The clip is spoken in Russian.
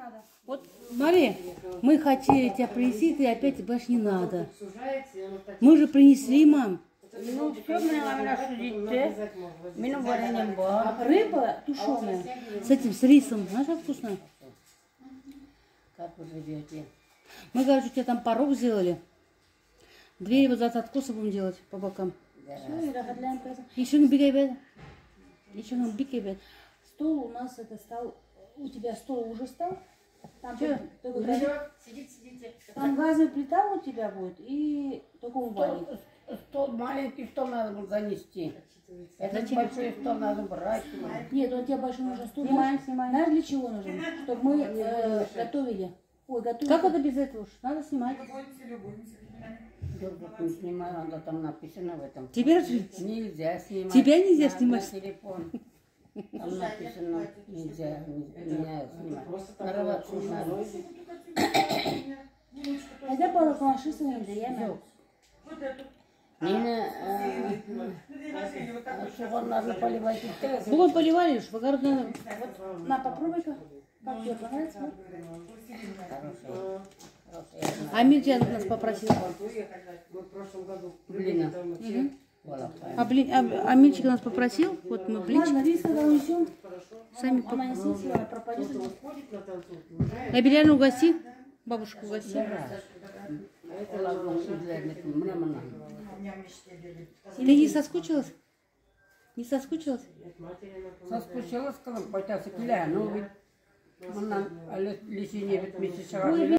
Вот, Мария, мы хотели тебя принести, ты опять больше не надо. Мы же принесли, мам. Ну, все, меня судите. Меня вареньем бар. Рыба тушеная. С этим, с рисом. Знаешь, как вкусно? Как вы живете? Мы, короче, у тебя там порог сделали. Двери вот за откоса будем делать по бокам. Еще не бегай, еще не бегай. Стол у нас это стал. У тебя стол уже стал? Там, Сидите. там газовая плита у тебя будет и только умывальник. Стол, маленький стол надо было занести. Этот большой стол надо брать. Нет, у тебя большой нужен стол. Снимаем. Знаешь, для чего нужен? Чтобы мы готовили. Ой, готовили. Как это без этого? Надо снимать. Не снимаю, надо там написано в этом. Тебя нельзя снимать. Тебя нельзя снимать. На телефон. Там написано нельзя меня снимать. Нарываться надо. Хотя было фашистов нельзя, я Суган надо поливать. Бугон поливали, в огород надо. Вот, на, попробуй-ка. Как тебе понравится? А Мирча нас попросила. Блин. А Мирчик нас попросил. Вот мы блинчик. Ладно, рис когда унесем. Сами пропадет. А Беляну угости. Бабушку угости. Ты не соскучилась? Не соскучилась? Соскучилась, когда пойти с Киля, ну, она лишнее месяца.